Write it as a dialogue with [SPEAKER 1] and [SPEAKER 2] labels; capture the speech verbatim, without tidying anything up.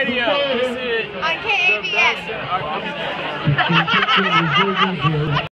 [SPEAKER 1] radio. Is it
[SPEAKER 2] On K A B F.